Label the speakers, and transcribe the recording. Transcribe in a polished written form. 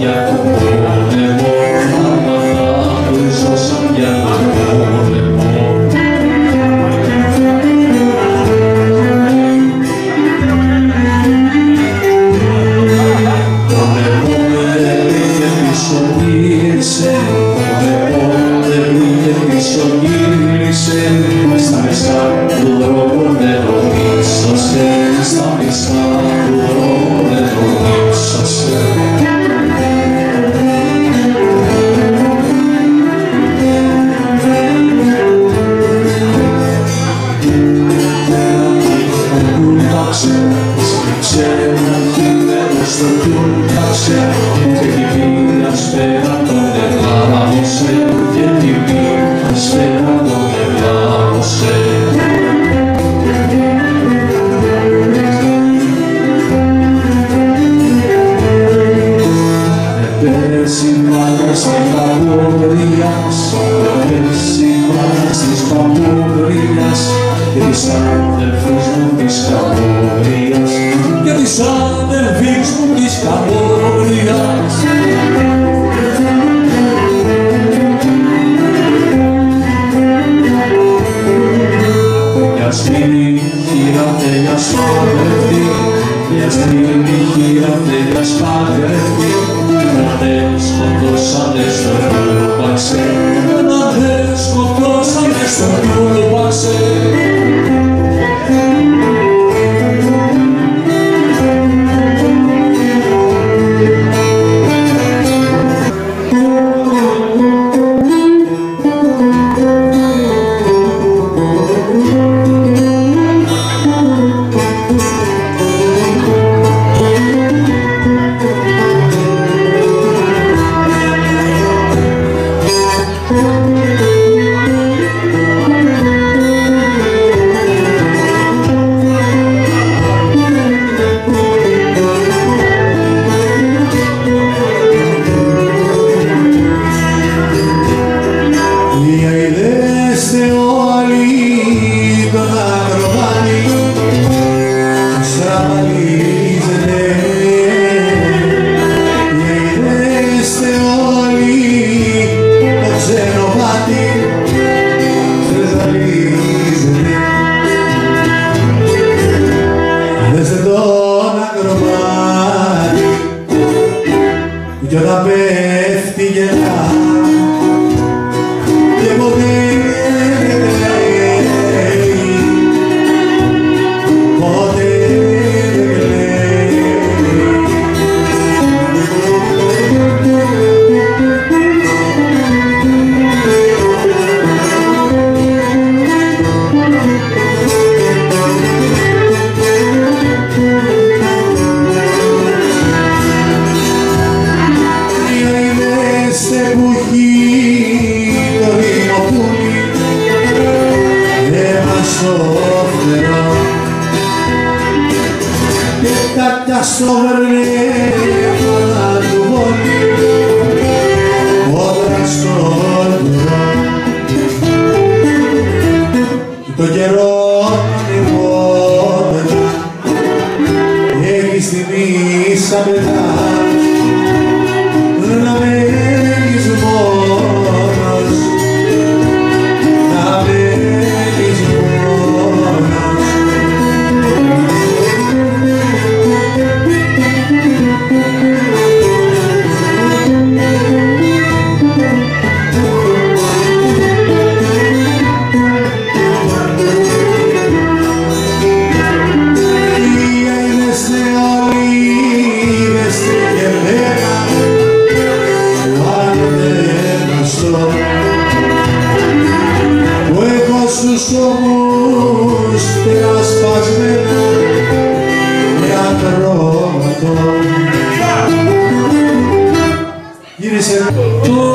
Speaker 1: για τον πόλεμο, θαύματα που ζώσαν για τον πόλεμο. Στα μέσα του δρόμου δεν οδήγησασαι, στα μέσα του δρόμου δεν οδήγησασαι. Σκύψε ένα χείμενο στο τούλταξε και τη μία σφαίρα τον ευλάβωσε και τη μία σφαίρα τον ευλάβωσε. Πέρσι μάνα στην παγόβριας, πέρσι μάνα στις παγόβριας και της αδελφής μου της Καμπόβριας και της αδελφής μου της Καμπόβριας. Μιας μήνυ χείρα θέλια σπαγρευτεί, μιας μήνυ χείρα θέλια σπαγρευτεί, να δεν σκοτώσανε στο Γιούλπαξε, να δεν σκοτώσανε στο Γιούλπαξε.
Speaker 2: Κι όταν πέφτει γελά και ποτέ δεν λέει, ποτέ δεν λέει. Τα σοβρέματα του βόλου όταν στον ουρό το καιρό ανεβόμενα έχεις θυμίσει σαν μετά να μένεις μόνος, να μένεις μόνος. Στους ώμους τερασπασμένα με ακρόματο γύρισε